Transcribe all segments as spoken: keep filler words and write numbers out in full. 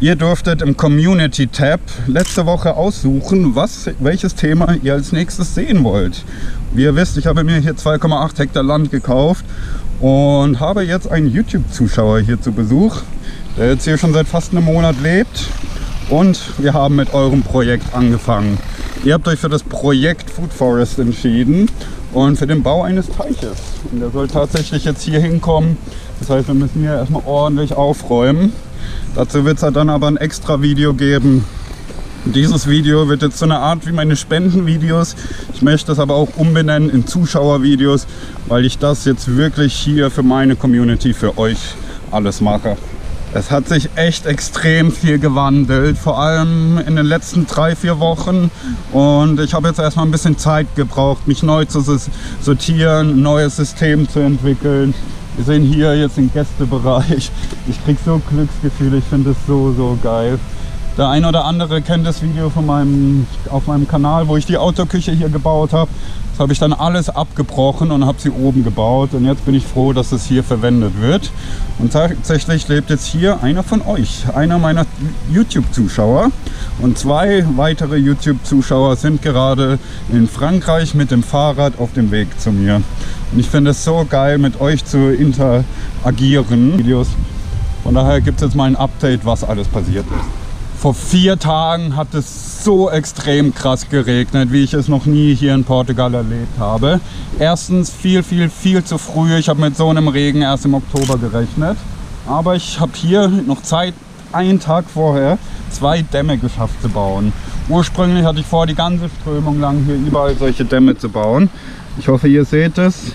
Ihr durftet im Community-Tab letzte Woche aussuchen, was, welches Thema ihr als nächstes sehen wollt. Wie ihr wisst, ich habe mir hier zwei Komma acht Hektar Land gekauft und habe jetzt einen YouTube-Zuschauer hier zu Besuch, der jetzt hier schon seit fast einem Monat lebt. Und wir haben mit eurem Projekt angefangen. Ihr habt euch für das Projekt Food Forest entschieden und für den Bau eines Teiches. Und der soll tatsächlich jetzt hier hinkommen. Das heißt, wir müssen hier erstmal ordentlich aufräumen. Dazu wird es dann aber ein extra Video geben. Dieses Video wird jetzt so eine Art wie meine Spendenvideos. Ich möchte es aber auch umbenennen in Zuschauervideos, weil ich das jetzt wirklich hier für meine Community, für euch alles mache. Es hat sich echt extrem viel gewandelt, vor allem in den letzten drei, vier Wochen. Und ich habe jetzt erstmal ein bisschen Zeit gebraucht, mich neu zu sortieren, ein neues System zu entwickeln. Wir sehen hier jetzt den Gästebereich. Ich kriege so Glücksgefühle, ich finde es so, so geil. Der ein oder andere kennt das Video von meinem, auf meinem Kanal, wo ich die Autoküche hier gebaut habe. Das habe ich dann alles abgebrochen und habe sie oben gebaut. Und jetzt bin ich froh, dass es hier verwendet wird. Und tatsächlich lebt jetzt hier einer von euch, einer meiner YouTube-Zuschauer. Und zwei weitere YouTube-Zuschauer sind gerade in Frankreich mit dem Fahrrad auf dem Weg zu mir. Und ich finde es so geil, mit euch zu interagieren. Videos. Von daher gibt es jetzt mal ein Update, was alles passiert ist. Vor vier Tagen hat es so extrem krass geregnet, wie ich es noch nie hier in Portugal erlebt habe. Erstens viel, viel, viel zu früh. Ich habe mit so einem Regen erst im Oktober gerechnet. Aber ich habe hier noch Zeit, einen Tag vorher, zwei Dämme geschafft zu bauen. Ursprünglich hatte ich vor, die ganze Strömung lang hier überall solche Dämme zu bauen. Ich hoffe, ihr seht es.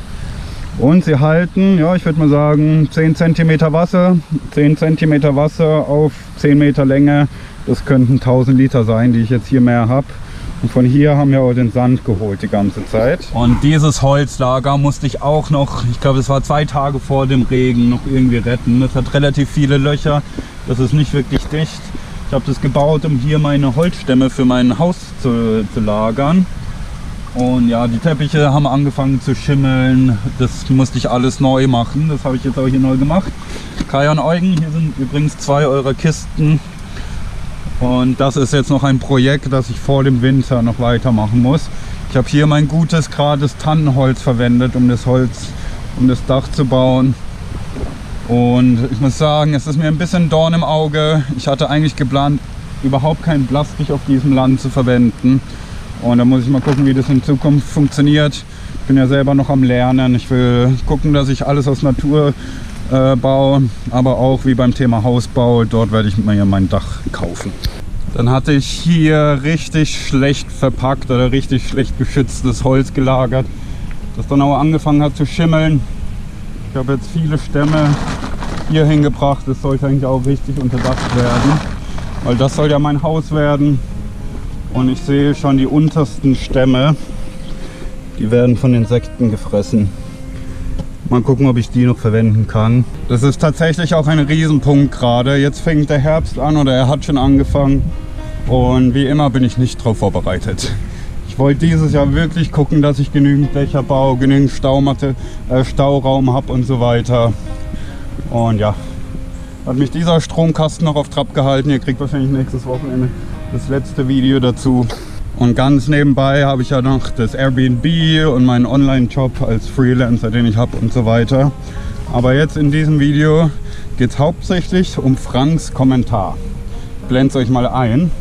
Und sie halten, ja, ich würde mal sagen, zehn Zentimeter Wasser, zehn Zentimeter Wasser auf zehn Meter Länge. Das könnten tausend Liter sein, die ich jetzt hier mehr habe. Und von hier haben wir auch den Sand geholt die ganze Zeit. Und dieses Holzlager musste ich auch noch, ich glaube, das war zwei Tage vor dem Regen, noch irgendwie retten. Das hat relativ viele Löcher, das ist nicht wirklich dicht. Ich habe das gebaut, um hier meine Holzstämme für mein Haus zu, zu lagern. Und ja, die Teppiche haben angefangen zu schimmeln. Das musste ich alles neu machen. Das habe ich jetzt auch hier neu gemacht. Kai und Eugen, hier sind übrigens zwei eurer Kisten. Und das ist jetzt noch ein Projekt, das ich vor dem Winter noch weitermachen muss. Ich habe hier mein gutes, gerades Tannenholz verwendet, um das Holz, um das Dach zu bauen. Und ich muss sagen, es ist mir ein bisschen Dorn im Auge. Ich hatte eigentlich geplant, überhaupt kein Plastik auf diesem Land zu verwenden. Und da muss ich mal gucken, wie das in Zukunft funktioniert. Ich bin ja selber noch am Lernen. Ich will gucken, dass ich alles aus Natur äh, baue, aber auch wie beim Thema Hausbau, dort werde ich mir mein Dach kaufen. Dann hatte ich hier richtig schlecht verpackt oder richtig schlecht geschütztes Holz gelagert, das dann auch angefangen hat zu schimmeln. Ich habe jetzt viele Stämme hier hingebracht. Das sollte eigentlich auch richtig unterdacht werden, weil das soll ja mein Haus werden. Und ich sehe schon die untersten Stämme, die werden von Insekten gefressen. Mal gucken, ob ich die noch verwenden kann. Das ist tatsächlich auch ein Riesenpunkt gerade. Jetzt fängt der Herbst an oder er hat schon angefangen. Und wie immer bin ich nicht darauf vorbereitet. Ich wollte dieses Jahr wirklich gucken, dass ich genügend Dächer baue, genügend Staumatte, äh, Stauraum habe und so weiter. Und ja, hat mich dieser Stromkasten noch auf Trab gehalten. Ihr kriegt wahrscheinlich nächstes Wochenende das letzte Video dazu. Und ganz nebenbei habe ich ja noch das Airbnb und meinen Online-Job als Freelancer, den ich habe und so weiter. Aber jetzt in diesem Video geht es hauptsächlich um Franks Kommentar. Ich blende es euch mal ein.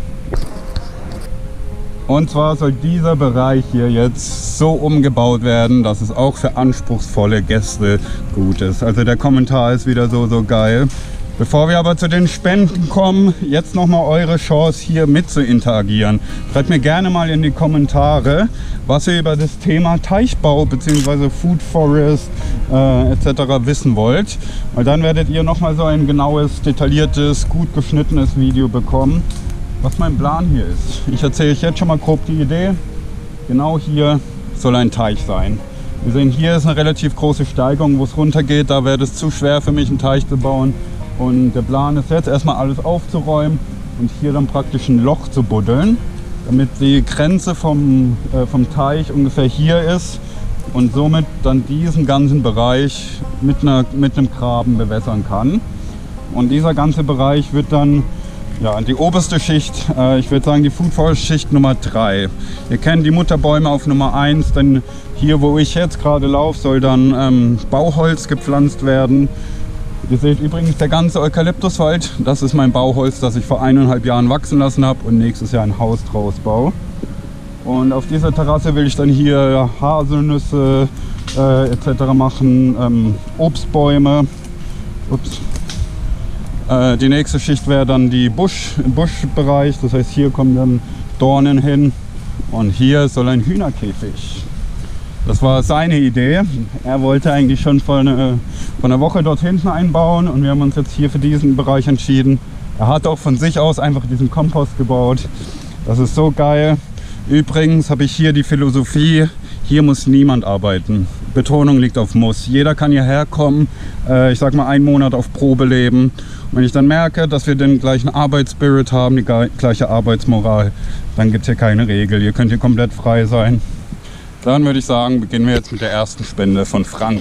Und zwar soll dieser Bereich hier jetzt so umgebaut werden, dass es auch für anspruchsvolle Gäste gut ist. Also der Kommentar ist wieder so, so geil. Bevor wir aber zu den Spenden kommen, jetzt nochmal eure Chance hier mit zu interagieren. Schreibt mir gerne mal in die Kommentare, was ihr über das Thema Teichbau bzw. Food Forest äh, et cetera wissen wollt. Weil dann werdet ihr nochmal so ein genaues, detailliertes, gut geschnittenes Video bekommen, was mein Plan hier ist. Ich erzähle euch jetzt schon mal grob die Idee. Genau hier soll ein Teich sein. Wir sehen, hier ist eine relativ große Steigung, wo es runter geht. Da wäre es zu schwer für mich, einen Teich zu bauen. Und der Plan ist jetzt erstmal alles aufzuräumen und hier dann praktisch ein Loch zu buddeln, damit die Grenze vom, äh, vom Teich ungefähr hier ist und somit dann diesen ganzen Bereich mit, einer, mit einem Graben bewässern kann. Und dieser ganze Bereich wird dann Ja, die oberste Schicht, äh, ich würde sagen die Food Forest Schicht Nummer drei. Ihr kennt die Mutterbäume auf Nummer eins, denn hier, wo ich jetzt gerade laufe, soll dann ähm, Bauholz gepflanzt werden. Ihr seht übrigens, der ganze Eukalyptuswald, das ist mein Bauholz, das ich vor eineinhalb Jahren wachsen lassen habe und nächstes Jahr ein Haus draus baue. Und auf dieser Terrasse will ich dann hier Haselnüsse äh, et cetera machen, ähm, Obstbäume. Ups. Äh, die nächste Schicht wäre dann die Busch, Buschbereich, das heißt hier kommen dann Dornen hin und hier soll ein Hühnerkäfig. Das war seine Idee. Er wollte eigentlich schon vor einer, vor einer Woche dort hinten einbauen und wir haben uns jetzt hier für diesen Bereich entschieden. Er hat auch von sich aus einfach diesen Kompost gebaut. Das ist so geil. Übrigens habe ich hier die Philosophie, hier muss niemand arbeiten. Betonung liegt auf muss. Jeder kann hierher kommen, äh, ich sag mal einen Monat auf Probe leben. Und wenn ich dann merke, dass wir den gleichen Arbeitsspirit haben, die gleiche Arbeitsmoral, dann gibt es hier keine Regel. Ihr könnt hier komplett frei sein. Dann würde ich sagen, beginnen wir jetzt mit der ersten Spende von Frank.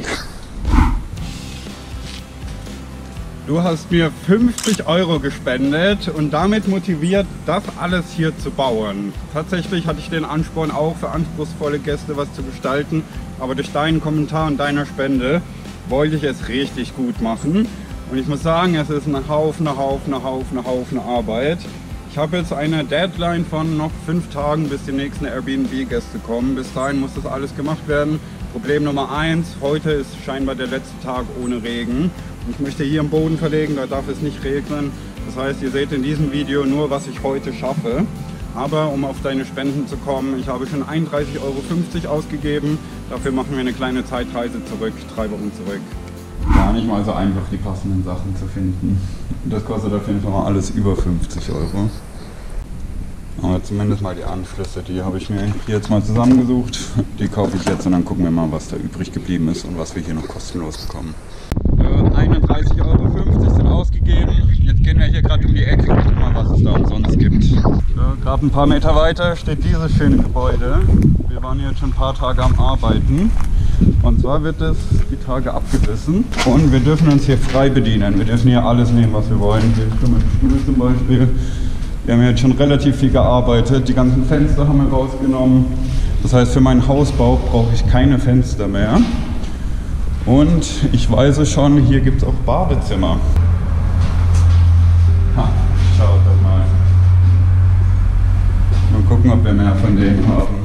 Du hast mir fünfzig Euro gespendet und damit motiviert, das alles hier zu bauen. Tatsächlich hatte ich den Ansporn auch für anspruchsvolle Gäste was zu gestalten, aber durch deinen Kommentar und deiner Spende wollte ich es richtig gut machen. Und ich muss sagen, es ist ein Haufen, ein Haufen, ein Haufen, ein Haufen Arbeit. Ich habe jetzt eine Deadline von noch fünf Tagen, bis die nächsten Airbnb-Gäste kommen. Bis dahin muss das alles gemacht werden. Problem Nummer eins, heute ist scheinbar der letzte Tag ohne Regen. Ich möchte hier am Boden verlegen, da darf es nicht regnen. Das heißt, ihr seht in diesem Video nur, was ich heute schaffe. Aber um auf deine Spenden zu kommen, ich habe schon einunddreißig Euro fünfzig ausgegeben. Dafür machen wir eine kleine Zeitreise zurück, drei Wochen zurück. Gar nicht mal so einfach, die passenden Sachen zu finden. Das kostet auf jeden Fall mal alles über fünfzig Euro. Aber zumindest mal die Anschlüsse, die habe ich mir hier jetzt mal zusammengesucht. Die kaufe ich jetzt und dann gucken wir mal, was da übrig geblieben ist und was wir hier noch kostenlos bekommen. einunddreißig Euro fünfzig sind ausgegeben. Jetzt gehen wir hier gerade um die Ecke und gucken mal, was es da umsonst gibt. Ja, gerade ein paar Meter weiter steht dieses schöne Gebäude. Wir waren jetzt schon ein paar Tage am Arbeiten. Und zwar wird es die Tage abgerissen und wir dürfen uns hier frei bedienen. Wir dürfen hier alles nehmen, was wir wollen. Hier Stuhl zum Beispiel. Wir haben jetzt schon relativ viel gearbeitet. Die ganzen Fenster haben wir rausgenommen. Das heißt, für meinen Hausbau brauche ich keine Fenster mehr. Und ich weiß es schon, hier gibt es auch Badezimmer. Ha, schaut doch mal. Mal gucken, ob wir mehr von denen haben.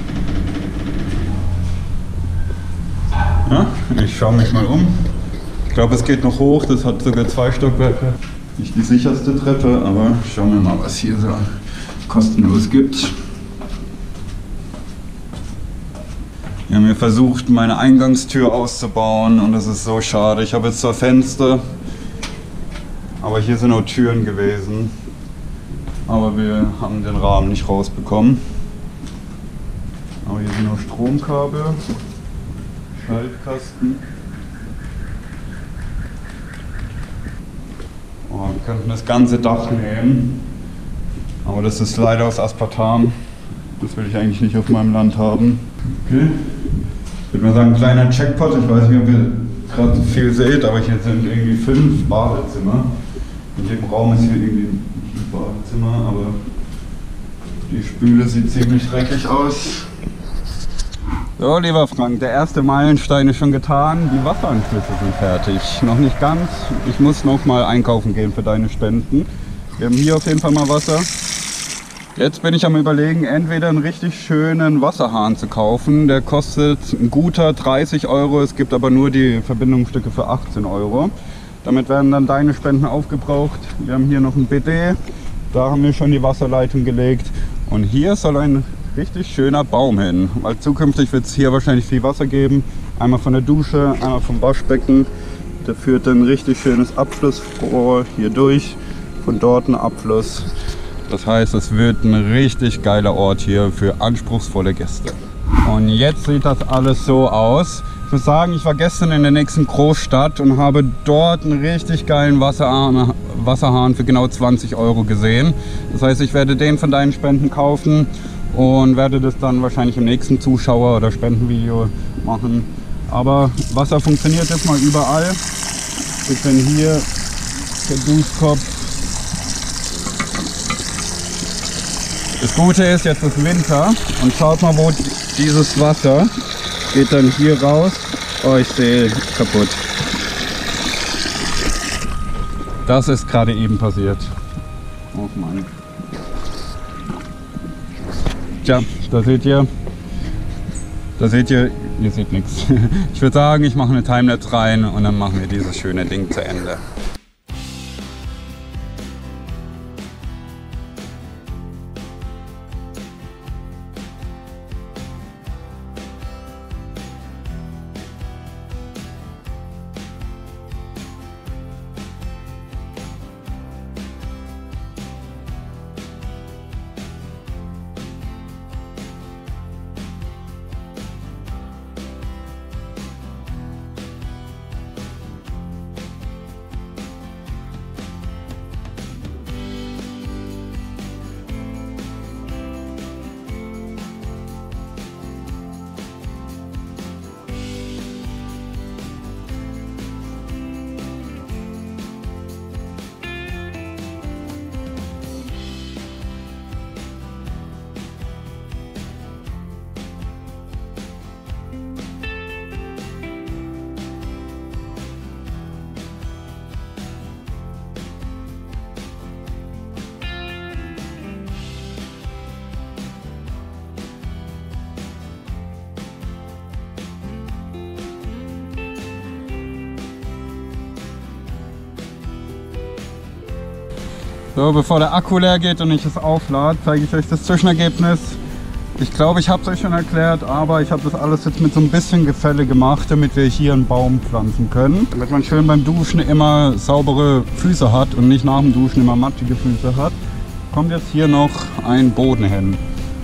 Ja, ich schaue mich mal um. Ich glaube, es geht noch hoch, das hat sogar zwei Stockwerke. Nicht die sicherste Treppe, aber schauen wir mal, was hier so kostenlos gibt. Wir haben hier versucht, meine Eingangstür auszubauen und das ist so schade. Ich habe jetzt zwar Fenster, aber hier sind auch Türen gewesen. Aber wir haben den Rahmen nicht rausbekommen. Aber hier sind noch Stromkabel, Schaltkasten. Oh, wir könnten das ganze Dach nehmen, aber das ist leider aus Aspartam. Das will ich eigentlich nicht auf meinem Land haben. Okay. Ich würde mal sagen, ein kleiner Checkpot. Ich weiß nicht, ob ihr gerade viel seht, aber hier sind irgendwie fünf Badezimmer. In dem Raum ist hier irgendwie ein Badezimmer, aber die Spüle sieht ziemlich dreckig aus. So, lieber Frank, der erste Meilenstein ist schon getan. Die Wasseranschlüsse sind fertig. Noch nicht ganz. Ich muss noch mal einkaufen gehen für deine Spenden. Wir haben hier auf jeden Fall mal Wasser. Jetzt bin ich am Überlegen, entweder einen richtig schönen Wasserhahn zu kaufen. Der kostet ein guter dreißig Euro. Es gibt aber nur die Verbindungsstücke für achtzehn Euro. Damit werden dann deine Spenden aufgebraucht. Wir haben hier noch ein B D. Da haben wir schon die Wasserleitung gelegt. Und hier soll ein richtig schöner Baum hin, weil zukünftig wird es hier wahrscheinlich viel Wasser geben. Einmal von der Dusche, einmal vom Waschbecken. Da führt dann ein richtig schönes Abflussrohr hier durch, von dort ein Abfluss. Das heißt, es wird ein richtig geiler Ort hier für anspruchsvolle Gäste. Und jetzt sieht das alles so aus. Ich muss sagen, ich war gestern in der nächsten Großstadt und habe dort einen richtig geilen Wasserhahn, Wasserhahn für genau zwanzig Euro gesehen. Das heißt, ich werde den von deinen Spenden kaufen und werde das dann wahrscheinlich im nächsten Zuschauer- oder Spendenvideo machen. Aber Wasser funktioniert jetzt mal überall. Wir können hier der Duschkopf Das Gute ist, jetzt ist Winter und schaut mal, wo dieses Wasser geht dann hier raus. Oh, ich sehe kaputt. Das ist gerade eben passiert. Oh Mann. Tja, da seht ihr, da seht ihr, ihr seht nichts. Ich würde sagen, ich mache eine Timelapse rein und dann machen wir dieses schöne Ding zu Ende. So, bevor der Akku leer geht und ich es auflade, zeige ich euch das Zwischenergebnis. Ich glaube, ich habe es euch schon erklärt, aber ich habe das alles jetzt mit so ein bisschen Gefälle gemacht, damit wir hier einen Baum pflanzen können. Damit man schön beim Duschen immer saubere Füße hat und nicht nach dem Duschen immer matschige Füße hat, kommt jetzt hier noch ein Boden hin.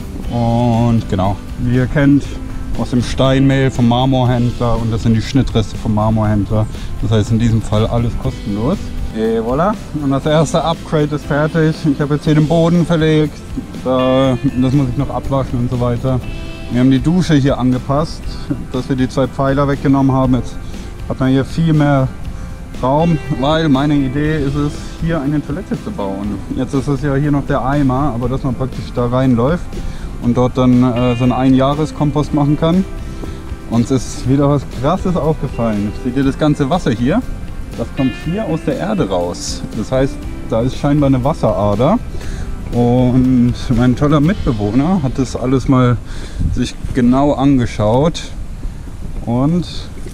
Und genau, wie ihr kennt, aus dem Steinmehl vom Marmorhändler und das sind die Schnittreste vom Marmorhändler. Das heißt in diesem Fall alles kostenlos. Et voilà. Und das erste Upgrade ist fertig. Ich habe jetzt hier den Boden verlegt. Da, das muss ich noch abwaschen und so weiter. Wir haben die Dusche hier angepasst, dass wir die zwei Pfeiler weggenommen haben. Jetzt hat man hier viel mehr Raum, weil meine Idee ist es, hier eine Toilette zu bauen. Jetzt ist es ja hier noch der Eimer, aber dass man praktisch da reinläuft und dort dann äh, so einen Einjahreskompost machen kann. Uns ist wieder was Krasses aufgefallen. Seht ihr das ganze Wasser hier? Das kommt hier aus der Erde raus. Das heißt, da ist scheinbar eine Wasserader. Und mein toller Mitbewohner hat das alles mal sich genau angeschaut. Und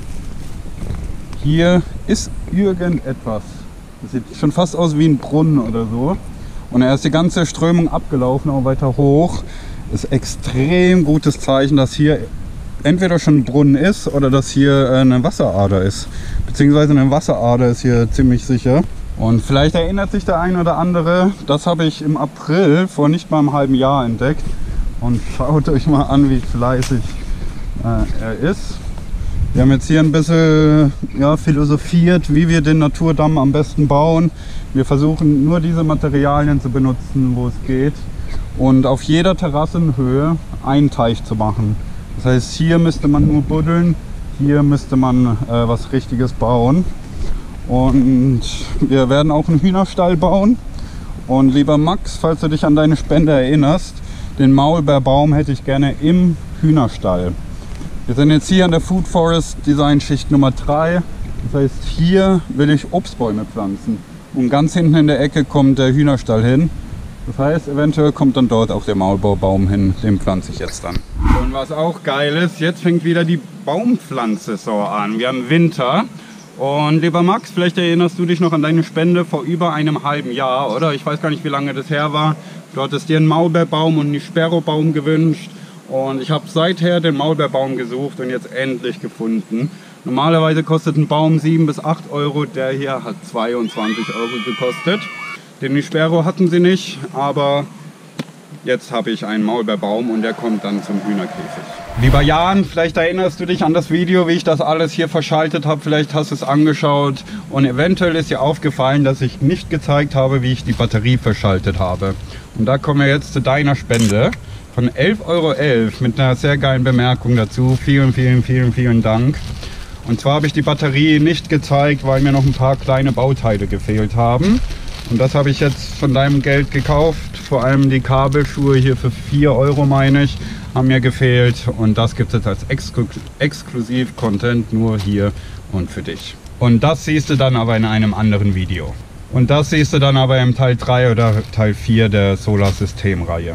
hier ist irgendetwas. Das sieht schon fast aus wie ein Brunnen oder so. Und er ist die ganze Strömung abgelaufen, auch weiter hoch. Das ist extrem gutes Zeichen, dass hier entweder schon ein Brunnen ist oder dass hier eine Wasserader ist. Beziehungsweise eine Wasserader ist hier ziemlich sicher. Und vielleicht erinnert sich der ein oder andere, das habe ich im April vor nicht mal einem halben Jahr entdeckt. Und schaut euch mal an, wie fleißig äh, er ist. Wir haben jetzt hier ein bisschen ja, philosophiert, wie wir den Naturdamm am besten bauen. Wir versuchen nur diese Materialien zu benutzen, wo es geht. Und auf jeder Terrassenhöhe einen Teich zu machen. Das heißt, hier müsste man nur buddeln, hier müsste man äh, was Richtiges bauen. Und wir werden auch einen Hühnerstall bauen. Und lieber Max, falls du dich an deine Spende erinnerst, den Maulbeerbaum hätte ich gerne im Hühnerstall. Wir sind jetzt hier an der Food Forest Design Schicht Nummer drei. Das heißt, hier will ich Obstbäume pflanzen. Und ganz hinten in der Ecke kommt der Hühnerstall hin. Das heißt, eventuell kommt dann dort auch der Maulbeerbaum hin, den pflanze ich jetzt dann. Und was auch geil ist, jetzt fängt wieder die Baumpflanzsaison an. Wir haben Winter. Und lieber Max, vielleicht erinnerst du dich noch an deine Spende vor über einem halben Jahr, oder? Ich weiß gar nicht, wie lange das her war. Du hattest dir einen Maulbeerbaum und einen Sperrobaum gewünscht. Und ich habe seither den Maulbeerbaum gesucht und jetzt endlich gefunden. Normalerweise kostet ein Baum sieben bis acht Euro, der hier hat zweiundzwanzig Euro gekostet. Den Nispero hatten sie nicht, aber jetzt habe ich einen Maulbeerbaum und der kommt dann zum Hühnerkäfig. Lieber Jan, vielleicht erinnerst du dich an das Video, wie ich das alles hier verschaltet habe. Vielleicht hast du es angeschaut und eventuell ist dir aufgefallen, dass ich nicht gezeigt habe, wie ich die Batterie verschaltet habe. Und da kommen wir jetzt zu deiner Spende von elf Euro elf mit einer sehr geilen Bemerkung dazu. Vielen, vielen, vielen, vielen Dank. Und zwar habe ich die Batterie nicht gezeigt, weil mir noch ein paar kleine Bauteile gefehlt haben. Und das habe ich jetzt von deinem Geld gekauft. Vor allem die Kabelschuhe hier für vier Euro, meine ich, haben mir gefehlt. Und das gibt es jetzt als Exklu Exklusiv-Content nur hier und für dich. Und das siehst du dann aber in einem anderen Video. Und das siehst du dann aber im Teil drei oder Teil vier der Solarsystem-Reihe.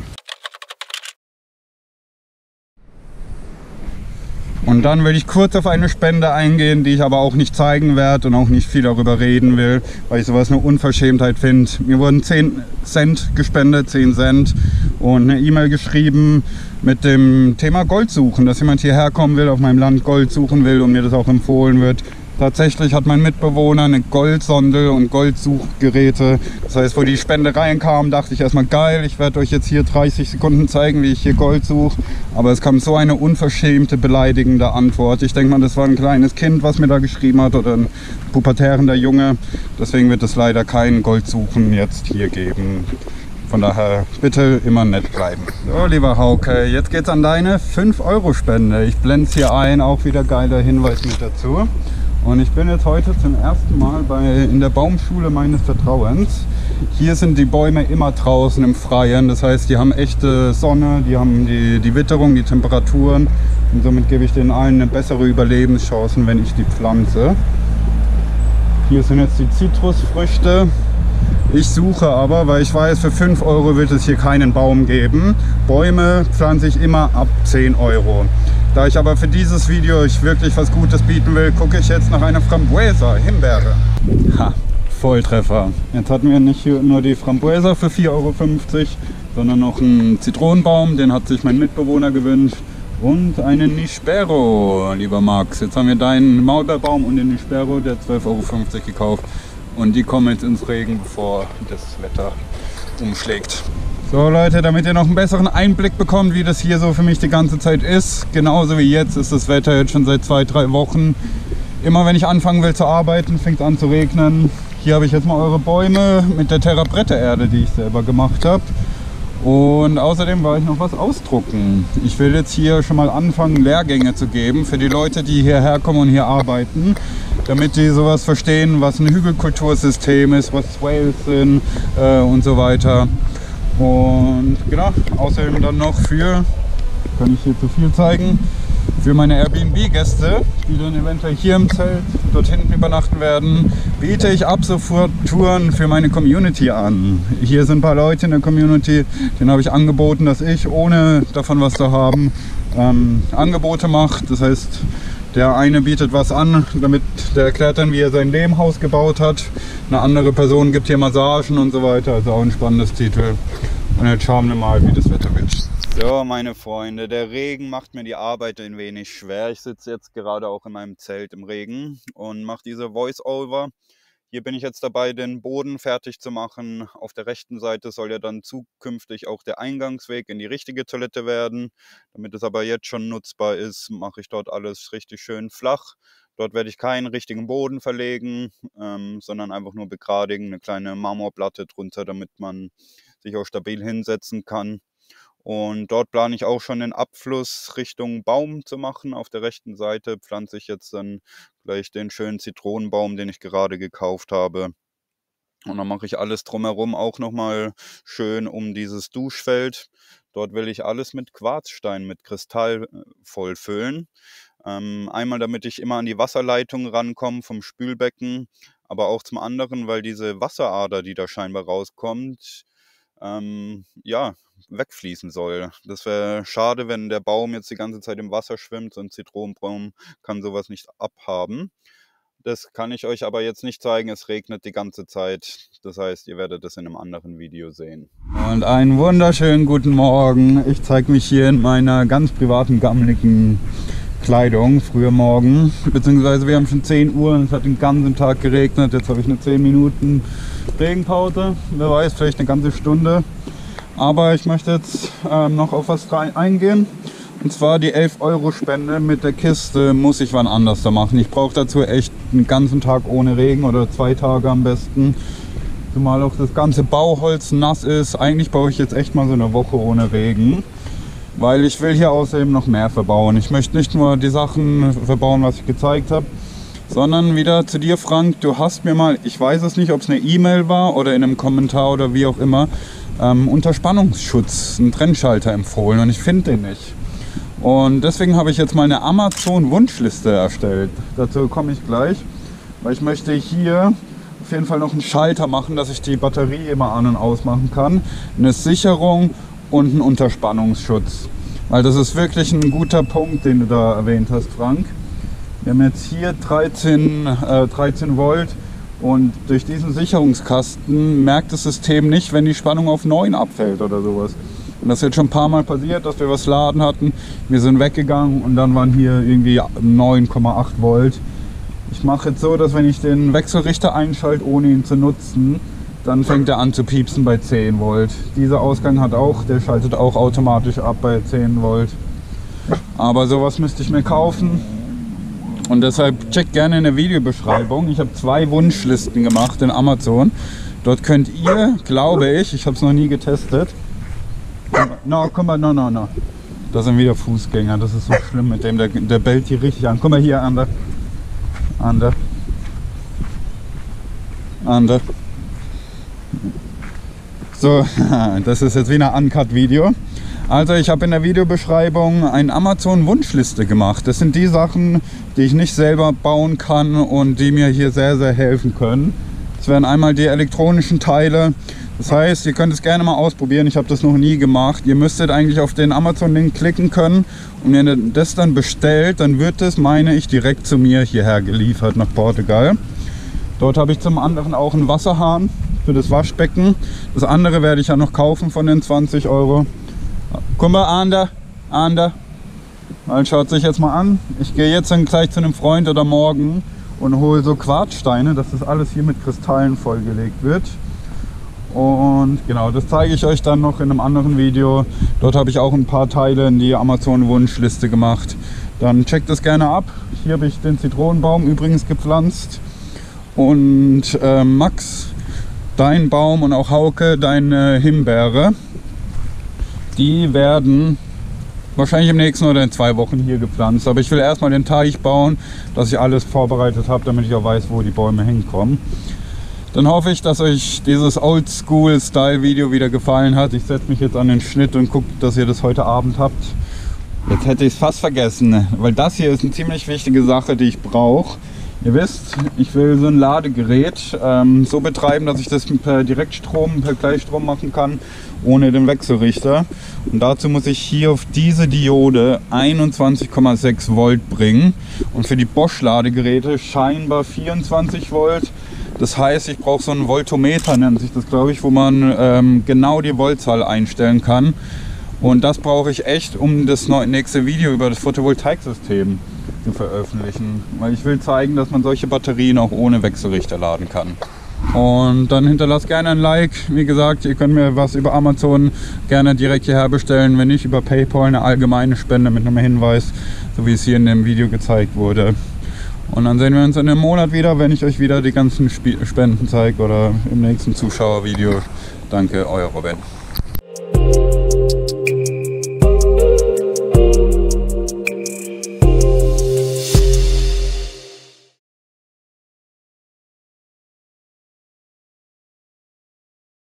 Und dann will ich kurz auf eine Spende eingehen, die ich aber auch nicht zeigen werde und auch nicht viel darüber reden will, weil ich sowas eine Unverschämtheit finde. Mir wurden zehn Cent gespendet, zehn Cent, und eine E-Mail geschrieben mit dem Thema Gold suchen, dass jemand hierher kommen will, auf meinem Land Gold suchen will und mir das auch empfohlen wird. Tatsächlich hat mein Mitbewohner eine Goldsonde und Goldsuchgeräte. Das heißt, wo die Spende reinkam, dachte ich erstmal, geil, ich werde euch jetzt hier dreißig Sekunden zeigen, wie ich hier Gold suche. Aber es kam so eine unverschämte, beleidigende Antwort. Ich denke mal, das war ein kleines Kind, was mir da geschrieben hat, oder ein pubertärender Junge. Deswegen wird es leider kein Goldsuchen jetzt hier geben. Von daher bitte immer nett bleiben. So, lieber Hauke, jetzt geht's an deine fünf Euro Spende. Ich blende es hier ein, auch wieder geiler Hinweis mit dazu. Und ich bin jetzt heute zum ersten Mal bei, in der Baumschule meines Vertrauens. Hier sind die Bäume immer draußen im Freien. Das heißt, die haben echte Sonne, die haben die, die Witterung, die Temperaturen. Und somit gebe ich denen allen eine bessere Überlebenschancen, wenn ich die pflanze. Hier sind jetzt die Zitrusfrüchte. Ich suche aber, weil ich weiß, für fünf Euro wird es hier keinen Baum geben. Bäume pflanze ich immer ab zehn Euro. Da ich aber für dieses Video euch wirklich was Gutes bieten will, gucke ich jetzt nach einer Frambuesa, Himbeere. Ha, Volltreffer. Jetzt hatten wir nicht nur die Frambuesa für vier Euro fünfzig, sondern noch einen Zitronenbaum, den hat sich mein Mitbewohner gewünscht. Und einen Nispero, lieber Max. Jetzt haben wir deinen Maulbeerbaum und den Nispero, der zwölf Euro fünfzig gekauft. Und die kommen jetzt ins Regen, bevor das Wetter umschlägt. So Leute, damit ihr noch einen besseren Einblick bekommt, wie das hier so für mich die ganze Zeit ist. Genauso wie jetzt ist das Wetter jetzt schon seit zwei, drei Wochen. Immer wenn ich anfangen will zu arbeiten, fängt es an zu regnen. Hier habe ich jetzt mal eure Bäume mit der Terra-Brette-Erde, die ich selber gemacht habe. Und außerdem war ich noch was ausdrucken. Ich will jetzt hier schon mal anfangen, Lehrgänge zu geben für die Leute, die hierher kommen und hier arbeiten, damit die sowas verstehen, was ein Hügelkultursystem ist, was Swales sind äh, und so weiter. Und genau, außerdem dann noch für, kann ich hier zu viel zeigen, für meine Airbnb-Gäste, die dann eventuell hier im Zelt dort hinten übernachten werden, biete ich ab sofort Touren für meine Community an. Hier sind ein paar Leute in der Community, denen habe ich angeboten, dass ich, ohne davon was zu haben, ähm, Angebote mache. Das heißt, der eine bietet was an, damit der erklärt dann, wie er sein Lehmhaus gebaut hat. Eine andere Person gibt hier Massagen und so weiter. Also auch ein spannendes Titel. Und jetzt schauen wir mal, wie das Wetter wird. So, meine Freunde, der Regen macht mir die Arbeit ein wenig schwer. Ich sitze jetzt gerade auch in meinem Zelt im Regen und mache diese Voice-Over. Hier bin ich jetzt dabei, den Boden fertig zu machen. Auf der rechten Seite soll ja dann zukünftig auch der Eingangsweg in die richtige Toilette werden. Damit es aber jetzt schon nutzbar ist, mache ich dort alles richtig schön flach. Dort werde ich keinen richtigen Boden verlegen, ähm, sondern einfach nur begradigen, eine kleine Marmorplatte drunter, damit man sich auch stabil hinsetzen kann. Und dort plane ich auch schon den Abfluss Richtung Baum zu machen. Auf der rechten Seite pflanze ich jetzt dann gleich den schönen Zitronenbaum, den ich gerade gekauft habe. Und dann mache ich alles drumherum auch nochmal schön um dieses Duschfeld. Dort will ich alles mit Quarzstein, mit Kristall vollfüllen. Ähm, einmal, damit ich immer an die Wasserleitung rankomme vom Spülbecken, aber auch zum anderen, weil diese Wasserader, die da scheinbar rauskommt, ähm, ja, wegfließen soll. Das wäre schade, wenn der Baum jetzt die ganze Zeit im Wasser schwimmt. So ein Zitronenbaum kann sowas nicht abhaben. Das kann ich euch aber jetzt nicht zeigen. Es regnet die ganze Zeit. Das heißt, ihr werdet das in einem anderen Video sehen. Und einen wunderschönen guten Morgen. Ich zeige mich hier in meiner ganz privaten, gammeligen Kleidung, früher Morgen. Beziehungsweise wir haben schon zehn Uhr und es hat den ganzen Tag geregnet. Jetzt habe ich eine zehn Minuten Regenpause. Wer weiß, vielleicht eine ganze Stunde. Aber ich möchte jetzt ähm, noch auf was eingehen. Und zwar die elf Euro Spende mit der Kiste muss ich wann anders da machen. Ich brauche dazu echt einen ganzen Tag ohne Regen oder zwei Tage am besten. Zumal auch das ganze Bauholz nass ist. Eigentlich brauche ich jetzt echt mal so eine Woche ohne Regen. Weil ich will hier außerdem noch mehr verbauen. Ich möchte nicht nur die Sachen verbauen, was ich gezeigt habe, sondern wieder zu dir, Frank. Du hast mir mal, ich weiß es nicht, ob es eine E-Mail war oder in einem Kommentar oder wie auch immer, ähm, unter Spannungsschutz einen Trennschalter empfohlen und ich finde den nicht. Und deswegen habe ich jetzt mal eine Amazon-Wunschliste erstellt. Dazu komme ich gleich, weil ich möchte hier auf jeden Fall noch einen Schalter machen, dass ich die Batterie immer an- und ausmachen kann, eine Sicherung und einen Unterspannungsschutz. Weil das ist wirklich ein guter Punkt, den du da erwähnt hast, Frank. Wir haben jetzt hier dreizehn, äh, dreizehn Volt und durch diesen Sicherungskasten merkt das System nicht, wenn die Spannung auf neun abfällt oder sowas. Und das ist jetzt schon ein paar Mal passiert, dass wir was laden hatten. Wir sind weggegangen und dann waren hier irgendwie neun Komma acht Volt. Ich mache jetzt so, dass wenn ich den Wechselrichter einschalte, ohne ihn zu nutzen, dann fängt er an zu piepsen bei zehn Volt. Dieser Ausgang hat auch, der schaltet auch automatisch ab bei zehn Volt. Aber sowas müsste ich mir kaufen. Und deshalb checkt gerne in der Videobeschreibung. Ich habe zwei Wunschlisten gemacht in Amazon. Dort könnt ihr, glaube ich, ich habe es noch nie getestet. No, guck mal, no, no, no. Da sind wieder Fußgänger, das ist so schlimm mit dem, der, der bellt hier richtig an. Guck mal hier, Ander. Ander. Ander. So, das ist jetzt wie ein Uncut-Video. Also ich habe in der Videobeschreibung eine Amazon-Wunschliste gemacht. Das sind die Sachen, die ich nicht selber bauen kann und die mir hier sehr, sehr helfen können. Das wären einmal die elektronischen Teile. Das heißt, ihr könnt es gerne mal ausprobieren. Ich habe das noch nie gemacht. Ihr müsstet eigentlich auf den Amazon-Link klicken können. Und wenn ihr das dann bestellt, dann wird es, meine ich, direkt zu mir hierher geliefert nach Portugal. Dort habe ich zum anderen auch einen Wasserhahn für das Waschbecken. Das andere werde ich ja noch kaufen von den zwanzig Euro. Guck mal, Ander, Ander. Mal schaut sich jetzt mal an. Ich gehe jetzt dann gleich zu einem Freund oder morgen und hole so Quarzsteine, dass das alles hier mit Kristallen vollgelegt wird. Und genau, das zeige ich euch dann noch in einem anderen Video. Dort habe ich auch ein paar Teile in die Amazon-Wunschliste gemacht. Dann checkt das gerne ab. Hier habe ich den Zitronenbaum übrigens gepflanzt. Und äh, Max, dein Baum und auch Hauke, deine Himbeere, die werden wahrscheinlich im nächsten oder in zwei Wochen hier gepflanzt. Aber ich will erstmal den Teich bauen, dass ich alles vorbereitet habe, damit ich auch weiß, wo die Bäume hinkommen. Dann hoffe ich, dass euch dieses Oldschool-Style-Video wieder gefallen hat. Ich setze mich jetzt an den Schnitt und gucke, dass ihr das heute Abend habt. Jetzt hätte ich es fast vergessen, weil das hier ist eine ziemlich wichtige Sache, die ich brauche. Ihr wisst, ich will so ein Ladegerät ähm, so betreiben, dass ich das per Direktstrom, per Gleichstrom machen kann, ohne den Wechselrichter. Und dazu muss ich hier auf diese Diode einundzwanzig Komma sechs Volt bringen und für die Bosch-Ladegeräte scheinbar vierundzwanzig Volt. Das heißt, ich brauche so einen Voltometer, nennt sich das, glaube ich, wo man ähm, genau die Voltzahl einstellen kann. Und das brauche ich echt, um das nächste Video über das Photovoltaiksystem zu veröffentlichen. Weil ich will zeigen, dass man solche Batterien auch ohne Wechselrichter laden kann. Und dann hinterlasst gerne ein Like. Wie gesagt, ihr könnt mir was über Amazon gerne direkt hierher bestellen, wenn nicht über PayPal, eine allgemeine Spende mit einem Hinweis, so wie es hier in dem Video gezeigt wurde. Und dann sehen wir uns in einem Monat wieder, wenn ich euch wieder die ganzen Spenden zeige oder im nächsten Zuschauervideo. Danke, euer Robin.